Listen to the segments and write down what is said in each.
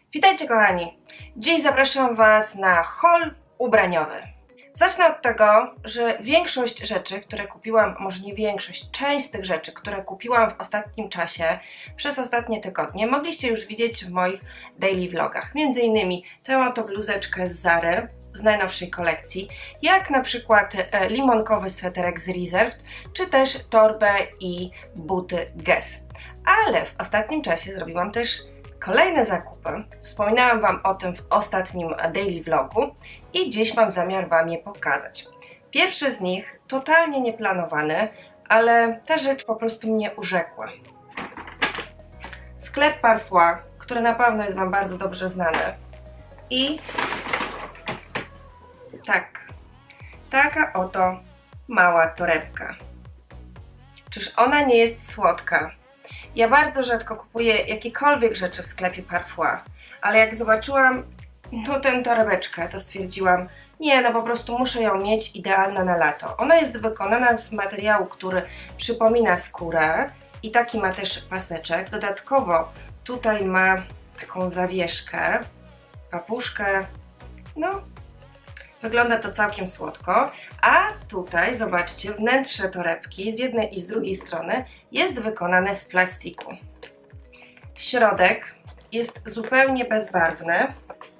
Witajcie kochani! Dziś zapraszam Was na haul ubraniowy. Zacznę od tego, że większość rzeczy, które kupiłam, może nie większość, część z tych rzeczy, które kupiłam w ostatnim czasie, przez ostatnie tygodnie, mogliście już widzieć w moich daily vlogach. Między innymi tę oto bluzeczkę z Zary, z najnowszej kolekcji, jak na przykład limonkowy sweterek z Reserved, czy też torbę i buty Guess. Ale w ostatnim czasie zrobiłam też kolejne zakupy. Wspominałam Wam o tym w ostatnim daily vlogu i dziś mam zamiar Wam je pokazać. Pierwszy z nich, totalnie nieplanowany, ale ta rzecz po prostu mnie urzekła. Sklep Parfois, który na pewno jest Wam bardzo dobrze znany. I taka oto mała torebka. Czyż ona nie jest słodka? Ja bardzo rzadko kupuję jakiekolwiek rzeczy w sklepie Parfois, ale jak zobaczyłam tę torebeczkę, to stwierdziłam, nie, no po prostu muszę ją mieć, idealna na lato. Ona jest wykonana z materiału, który przypomina skórę i taki ma też paseczek. Dodatkowo tutaj ma taką zawieszkę, papuszkę, no wygląda to całkiem słodko, a tutaj zobaczcie, wnętrze torebki z jednej i z drugiej strony jest wykonane z plastiku. Środek jest zupełnie bezbarwny.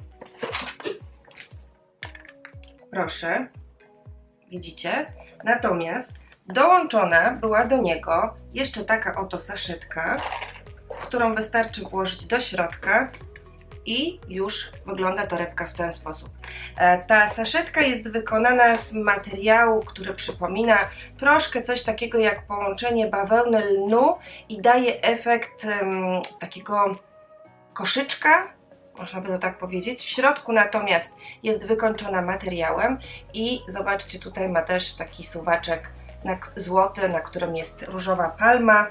Proszę, widzicie? Natomiast dołączona była do niego jeszcze taka oto saszetka, którą wystarczy włożyć do środka i już wygląda torebka w ten sposób. Ta saszetka jest wykonana z materiału, który przypomina troszkę coś takiego jak połączenie bawełny, lnu i daje efekt takiego koszyczka, można by to tak powiedzieć. W środku natomiast jest wykończona materiałem i zobaczcie, tutaj ma też taki suwaczek złoty, na którym jest różowa palma.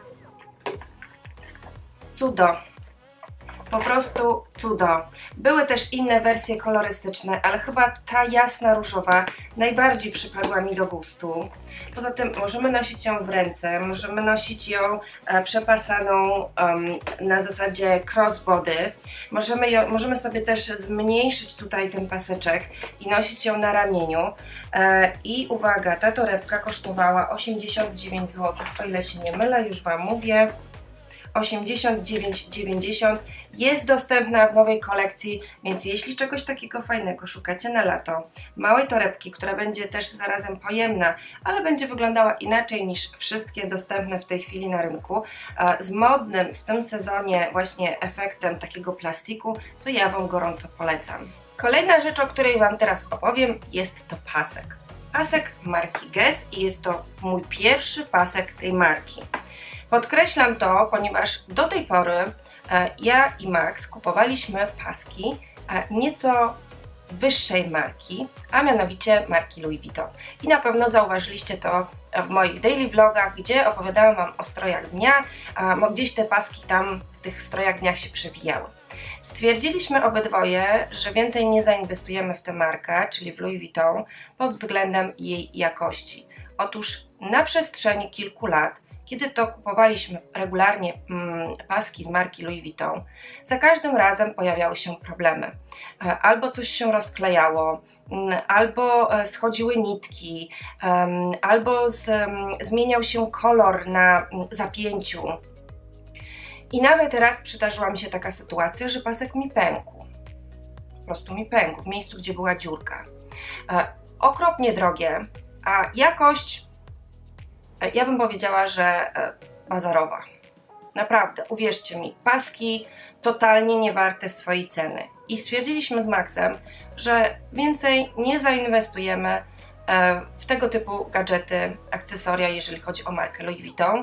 Cudo. Po prostu cudo. Były też inne wersje kolorystyczne, ale chyba ta jasna różowa najbardziej przypadła mi do gustu. Poza tym możemy nosić ją w ręce, możemy nosić ją przepasaną na zasadzie crossbody. Możemy sobie też zmniejszyć tutaj ten paseczek i nosić ją na ramieniu. I uwaga, ta torebka kosztowała 89 zł, o ile się nie mylę, już Wam mówię. 89,90, jest dostępna w nowej kolekcji, więc jeśli czegoś takiego fajnego szukacie na lato, małej torebki, która będzie też zarazem pojemna, ale będzie wyglądała inaczej niż wszystkie dostępne w tej chwili na rynku, z modnym w tym sezonie właśnie efektem takiego plastiku, to ja Wam gorąco polecam. Kolejna rzecz, o której Wam teraz opowiem, jest to pasek. Pasek marki Guess i jest to mój pierwszy pasek tej marki. Podkreślam to, ponieważ do tej pory ja i Max kupowaliśmy paski nieco wyższej marki, a mianowicie marki Louis Vuitton. I na pewno zauważyliście to w moich daily vlogach, gdzie opowiadałam Wam o strojach dnia, a gdzieś te paski tam w tych strojach dniach się przewijały. Stwierdziliśmy obydwoje, że więcej nie zainwestujemy w tę markę, czyli w Louis Vuitton, pod względem jej jakości. Otóż na przestrzeni kilku lat, kiedy to kupowaliśmy regularnie paski z marki Louis Vuitton, za każdym razem pojawiały się problemy. Albo coś się rozklejało, albo schodziły nitki, albo zmieniał się kolor na zapięciu. I nawet raz przydarzyła mi się taka sytuacja, że pasek mi pękł. Po prostu mi pękł w miejscu, gdzie była dziurka. Okropnie drogie, a jakość, ja bym powiedziała, że bazarowa. Naprawdę, uwierzcie mi, paski totalnie nie warte swojej ceny. I stwierdziliśmy z Maxem, że więcej nie zainwestujemy w tego typu gadżety, akcesoria, jeżeli chodzi o markę Louis Vuitton.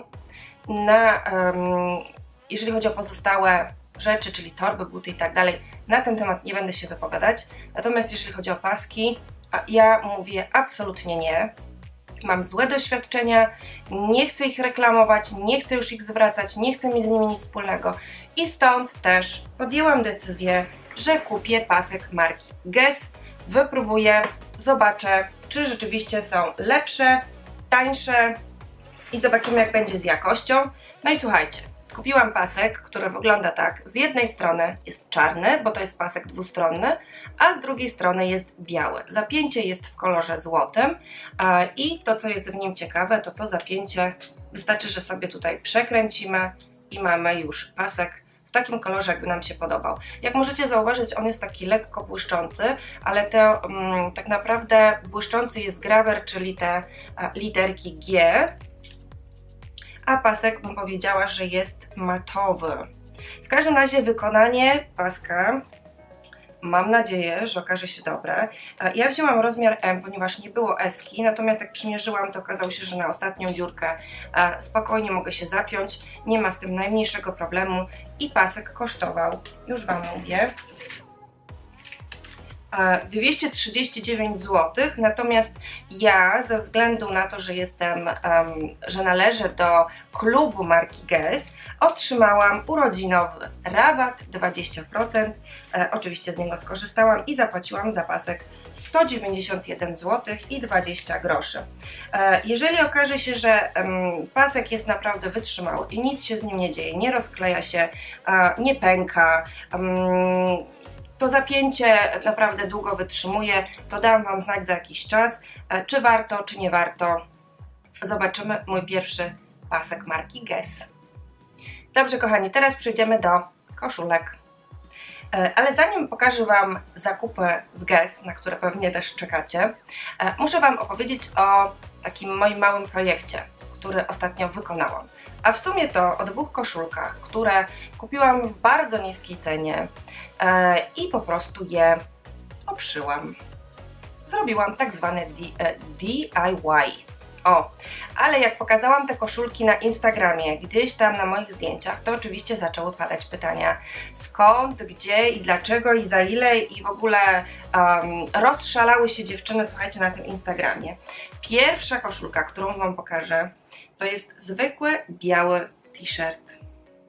Jeżeli chodzi o pozostałe rzeczy, czyli torby, buty i tak dalej, na ten temat nie będę się wypowiadać. Natomiast jeżeli chodzi o paski, ja mówię absolutnie nie. Mam złe doświadczenia, nie chcę ich reklamować, nie chcę już ich zwracać, nie chcę mieć z nimi nic wspólnego. I stąd też podjęłam decyzję, że kupię pasek marki Guess, wypróbuję, zobaczę, czy rzeczywiście są lepsze, tańsze i zobaczymy, jak będzie z jakością. No i słuchajcie, Kupiłam pasek, który wygląda tak. Z jednej strony jest czarny, bo to jest pasek dwustronny, a z drugiej strony jest biały. Zapięcie jest w kolorze złotym i to, co jest w nim ciekawe, to zapięcie wystarczy, że sobie tutaj przekręcimy i mamy już pasek w takim kolorze, jakby nam się podobał. Jak możecie zauważyć, on jest taki lekko błyszczący, ale tak naprawdę błyszczący jest grawer, czyli te literki G, a pasek bym powiedziała, że jest matowy. W każdym razie wykonanie paska mam nadzieję, że okaże się dobre. Ja wzięłam rozmiar M, ponieważ nie było S-ki, natomiast jak przymierzyłam, to okazało się, że na ostatnią dziurkę spokojnie mogę się zapiąć, nie ma z tym najmniejszego problemu i pasek kosztował, już Wam mówię, 239 zł, natomiast ja ze względu na to, że że należę do klubu marki Guess, otrzymałam urodzinowy rabat 20%, oczywiście z niego skorzystałam i zapłaciłam za pasek 191 zł i 20 groszy. Jeżeli okaże się, że pasek jest naprawdę wytrzymały i nic się z nim nie dzieje, nie rozkleja się, nie pęka, to zapięcie naprawdę długo wytrzymuje, to dam Wam znać za jakiś czas, czy warto, czy nie warto. Zobaczymy mój pierwszy pasek marki Guess. Dobrze kochani, teraz przejdziemy do koszulek. Ale zanim pokażę Wam zakupy z Guess, na które pewnie też czekacie, muszę Wam opowiedzieć o takim moim małym projekcie, który ostatnio wykonałam. A w sumie to o dwóch koszulkach, które kupiłam w bardzo niskiej cenie i po prostu je obszyłam. Zrobiłam tak zwany DIY. Ale jak pokazałam te koszulki na Instagramie, gdzieś tam na moich zdjęciach, to oczywiście zaczęły padać pytania skąd, gdzie i dlaczego i za ile i w ogóle rozszalały się dziewczyny, słuchajcie, na tym Instagramie. Pierwsza koszulka, którą Wam pokażę, to jest zwykły biały t-shirt.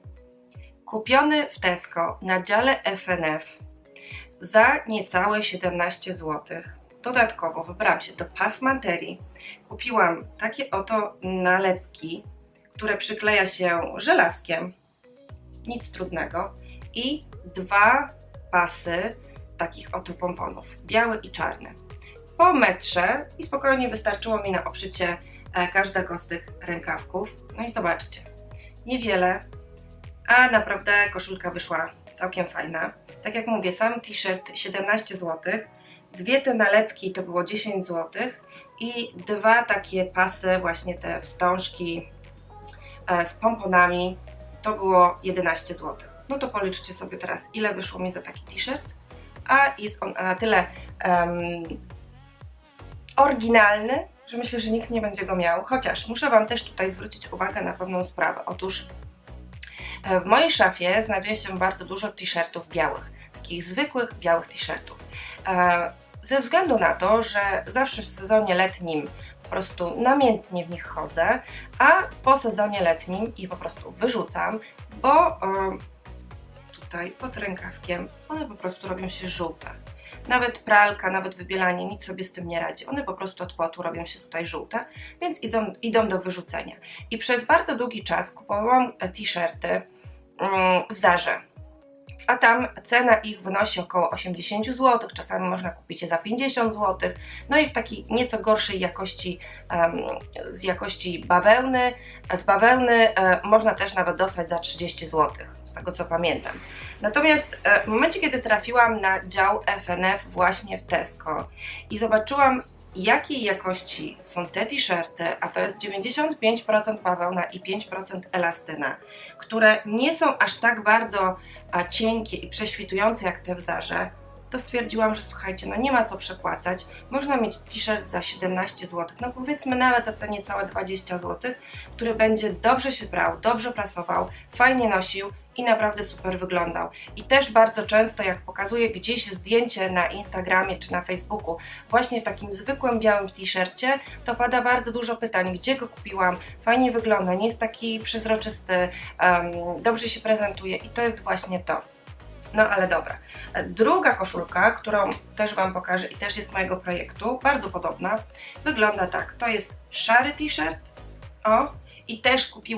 Kupiony w Tesco na dziale FNF za niecałe 17 zł. Dodatkowo wybrałam się do pasmanterii. Kupiłam takie oto nalepki, które przykleja się żelazkiem. Nic trudnego. I dwa pasy takich oto pomponów. Biały i czarny. Po metrze i spokojnie wystarczyło mi na obszycie każdego z tych rękawków. No i zobaczcie. Niewiele, a naprawdę koszulka wyszła całkiem fajna. Tak jak mówię, sam t-shirt 17 zł. Dwie te nalepki to było 10 zł i dwa takie pasy, właśnie te wstążki z pomponami, to było 11 zł. No to policzcie sobie teraz, ile wyszło mi za taki t-shirt, a jest on na tyle oryginalny, że myślę, że nikt nie będzie go miał, chociaż muszę Wam też tutaj zwrócić uwagę na pewną sprawę. Otóż w mojej szafie znajduje się bardzo dużo t-shirtów białych, takich zwykłych białych t-shirtów. Ze względu na to, że zawsze w sezonie letnim po prostu namiętnie w nich chodzę, a po sezonie letnim je po prostu wyrzucam, bo tutaj pod rękawkiem one po prostu robią się żółte. Nawet pralka, nawet wybielanie, nic sobie z tym nie radzi. One po prostu od potu robią się tutaj żółte, więc idą do wyrzucenia. I przez bardzo długi czas kupowałam t-shirty w Zarze. A tam cena ich wynosi około 80 zł, czasami można kupić je za 50 zł, no i w takiej nieco gorszej jakości, z jakości bawełny, z bawełny można też nawet dostać za 30 zł, z tego co pamiętam. Natomiast w momencie, kiedy trafiłam na dział FNF właśnie w Tesco i zobaczyłam, jakiej jakości są te t-shirty, a to jest 95% bawełna i 5% elastyna, które nie są aż tak bardzo cienkie i prześwitujące jak te w Zarze, to stwierdziłam, że słuchajcie, no nie ma co przepłacać, można mieć t-shirt za 17 zł, no powiedzmy nawet za te niecałe 20 zł, który będzie dobrze się brał, dobrze prasował, fajnie nosił i naprawdę super wyglądał. I też bardzo często, jak pokazuję gdzieś zdjęcie na Instagramie czy na Facebooku, właśnie w takim zwykłym białym t-shircie, to pada bardzo dużo pytań, gdzie go kupiłam, fajnie wygląda, nie jest taki przezroczysty, dobrze się prezentuje i to jest właśnie to. No ale dobra. Druga koszulka, którą też Wam pokażę i też jest mojego projektu, bardzo podobna, wygląda tak. To jest szary t-shirt, i też kupiłam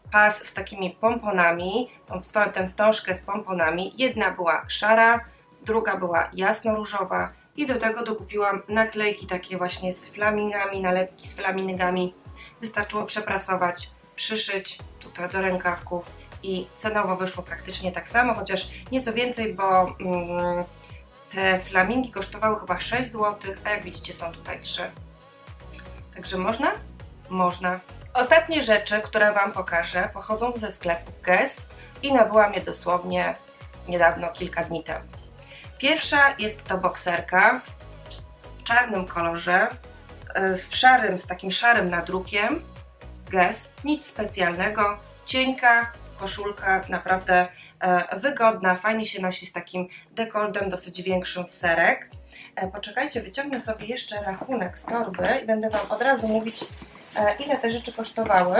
pas z takimi pomponami, tę wstążkę z pomponami. Jedna była szara, druga była jasno-różowa i do tego dokupiłam naklejki takie właśnie z flamingami, nalepki z flamingami. Wystarczyło przeprasować, przyszyć tutaj do rękawków i cenowo wyszło praktycznie tak samo, chociaż nieco więcej, bo te flamingi kosztowały chyba 6 zł, a jak widzicie są tutaj 3. Także można? Można. Ostatnie rzeczy, które Wam pokażę, pochodzą ze sklepu Guess i nabyłam je dosłownie niedawno, kilka dni temu. Pierwsza jest to bokserka w czarnym kolorze, z takim szarym nadrukiem Guess, nic specjalnego, cienka koszulka, naprawdę wygodna, fajnie się nosi z takim dekoltem dosyć większym w serek. Poczekajcie, wyciągnę sobie jeszcze rachunek z torby i będę Wam od razu mówić, ile te rzeczy kosztowały.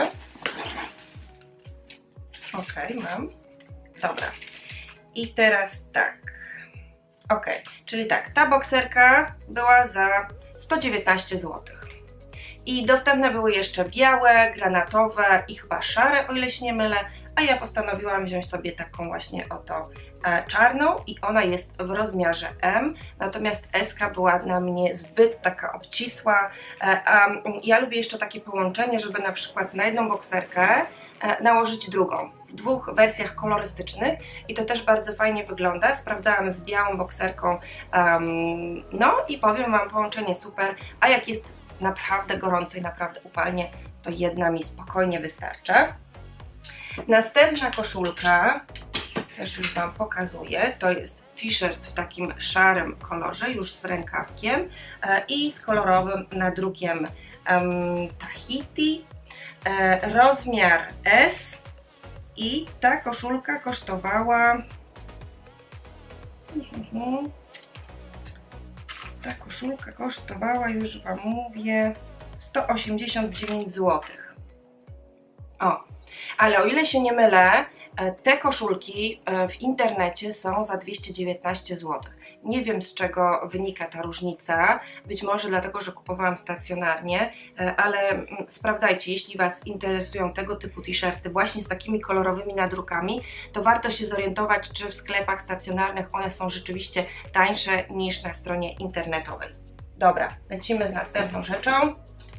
Ok, mam. Dobra. I teraz tak. Ok, czyli tak, ta bokserka była za 119 zł. I dostępne były jeszcze białe, granatowe i chyba szare, o ile się nie mylę, a ja postanowiłam wziąć sobie taką właśnie oto czarną i ona jest w rozmiarze M, natomiast S-ka była na mnie zbyt taka obcisła, a ja lubię jeszcze takie połączenie, żeby na przykład na jedną bokserkę nałożyć drugą, w dwóch wersjach kolorystycznych i to też bardzo fajnie wygląda. Sprawdzałam z białą bokserką, no i powiem Wam, połączenie super, a jak jest naprawdę gorąco i naprawdę upalnie, to jedna mi spokojnie wystarcza. Następna koszulka, też już Wam pokazuję, to jest t-shirt w takim szarym kolorze, już z rękawkiem i z kolorowym nadrukiem Tahiti, rozmiar S i ta koszulka kosztowała już Wam mówię, 189 zł. O, ale o ile się nie mylę, te koszulki w internecie są za 219 zł. Nie wiem, z czego wynika ta różnica, być może dlatego, że kupowałam stacjonarnie, ale sprawdzajcie, jeśli Was interesują tego typu t-shirty właśnie z takimi kolorowymi nadrukami, to warto się zorientować, czy w sklepach stacjonarnych one są rzeczywiście tańsze niż na stronie internetowej. Dobra, lecimy z następną rzeczą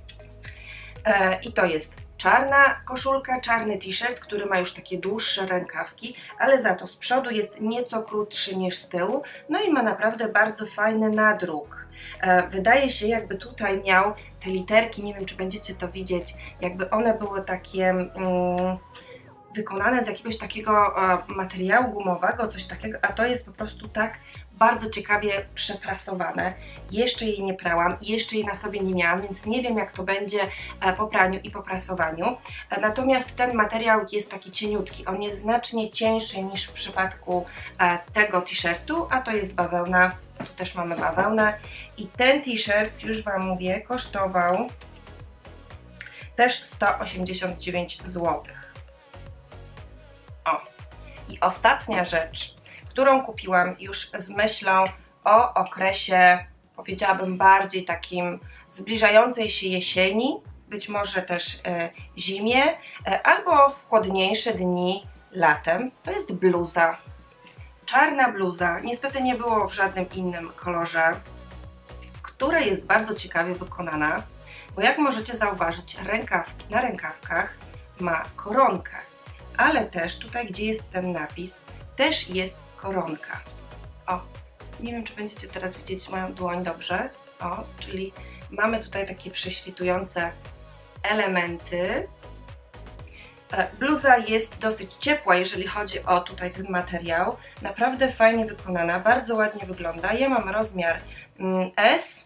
i to jest czarna koszulka, czarny t-shirt, który ma już takie dłuższe rękawki, ale za to z przodu jest nieco krótszy niż z tyłu, no i ma naprawdę bardzo fajny nadruk. Wydaje się, jakby tutaj miał te literki, nie wiem, czy będziecie to widzieć, jakby one były takie wykonane z jakiegoś takiego materiału gumowego, coś takiego, a to jest po prostu tak bardzo ciekawie przeprasowane. Jeszcze jej nie prałam, jeszcze jej na sobie nie miałam, więc nie wiem, jak to będzie po praniu i po prasowaniu. Natomiast ten materiał jest taki cieniutki, on jest znacznie cieńszy niż w przypadku tego t-shirtu, a to jest bawełna, tu też mamy bawełnę i ten t-shirt, już Wam mówię, kosztował też 189 zł. O, i ostatnia rzecz, którą kupiłam już z myślą o okresie, powiedziałabym, bardziej takim zbliżającej się jesieni, być może też zimie, albo w chłodniejsze dni latem. To jest bluza. Czarna bluza, niestety nie było w żadnym innym kolorze, która jest bardzo ciekawie wykonana, bo jak możecie zauważyć, na rękawkach ma koronkę, ale też tutaj, gdzie jest ten napis, też jest koronka. O, nie wiem, czy będziecie teraz widzieć moją dłoń dobrze. O, czyli mamy tutaj takie prześwitujące elementy. Bluza jest dosyć ciepła, jeżeli chodzi o tutaj ten materiał. Naprawdę fajnie wykonana, bardzo ładnie wygląda. Ja mam rozmiar S.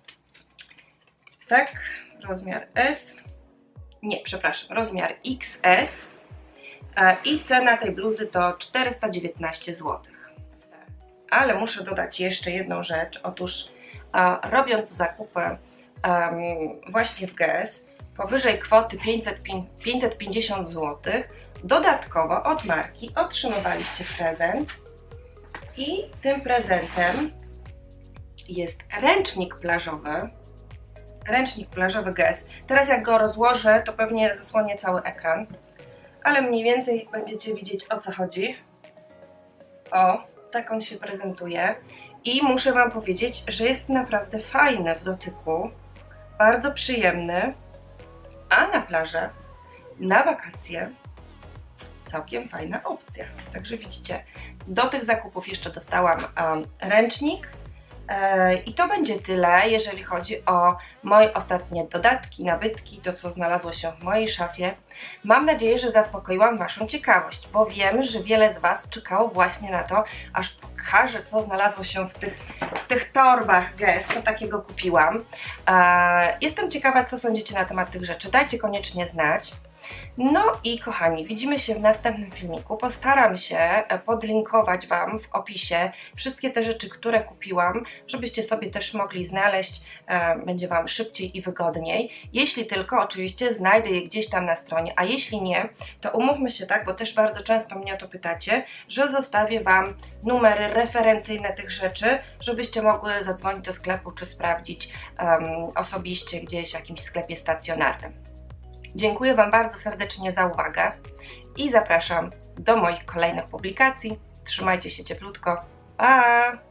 Tak, rozmiar S. Nie, przepraszam, rozmiar XS. I cena tej bluzy to 419 zł. Ale muszę dodać jeszcze jedną rzecz. Otóż robiąc zakupy właśnie w Guess powyżej kwoty 550 zł, dodatkowo od marki otrzymywaliście prezent i tym prezentem jest ręcznik plażowy. Ręcznik plażowy Guess. Teraz jak go rozłożę, to pewnie zasłonię cały ekran. ale mniej więcej będziecie widzieć, o co chodzi. O, tak on się prezentuje i muszę Wam powiedzieć, że jest naprawdę fajny w dotyku, bardzo przyjemny, a na plażę, na wakacje całkiem fajna opcja. Także widzicie, do tych zakupów jeszcze dostałam ręcznik i to będzie tyle, jeżeli chodzi o moje ostatnie dodatki, nabytki, to co znalazło się w mojej szafie. Mam nadzieję, że zaspokoiłam Waszą ciekawość, bo wiem, że wiele z Was czekało właśnie na to, aż pokażę, co znalazło się w tych torbach Guess, co takiego kupiłam. Jestem ciekawa, co sądzicie na temat tych rzeczy, dajcie koniecznie znać. No i kochani, widzimy się w następnym filmiku. Postaram się podlinkować Wam w opisie wszystkie te rzeczy, które kupiłam, żebyście sobie też mogli znaleźć, będzie Wam szybciej i wygodniej. Jeśli tylko oczywiście znajdę je gdzieś tam na stronie, a jeśli nie, to umówmy się tak, bo też bardzo często mnie o to pytacie, że zostawię Wam numery referencyjne tych rzeczy, żebyście mogły zadzwonić do sklepu czy sprawdzić osobiście gdzieś w jakimś sklepie stacjonarnym. Dziękuję Wam bardzo serdecznie za uwagę i zapraszam do moich kolejnych publikacji. Trzymajcie się cieplutko. Pa!